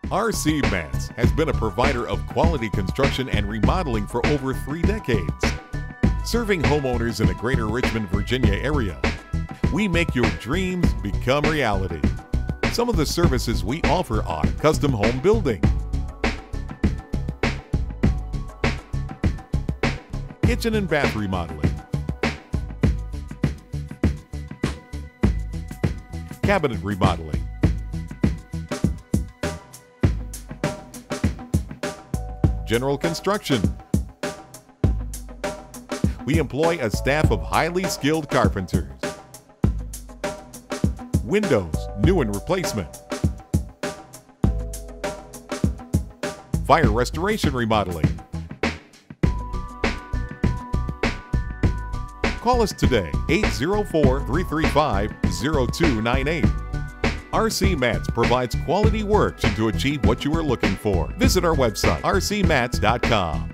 RC Matze has been a provider of quality construction and remodeling for over 3 decades. Serving homeowners in the greater Richmond, Virginia area, we make your dreams become reality. Some of the services we offer are custom home building, kitchen and bath remodeling, cabinet remodeling, general construction. We employ a staff of highly skilled carpenters. Windows, new and replacement. Fire restoration remodeling. Call us today, 804-335-0298. RC Matze provides quality work to achieve what you are looking for. Visit our website, rcmatze.com.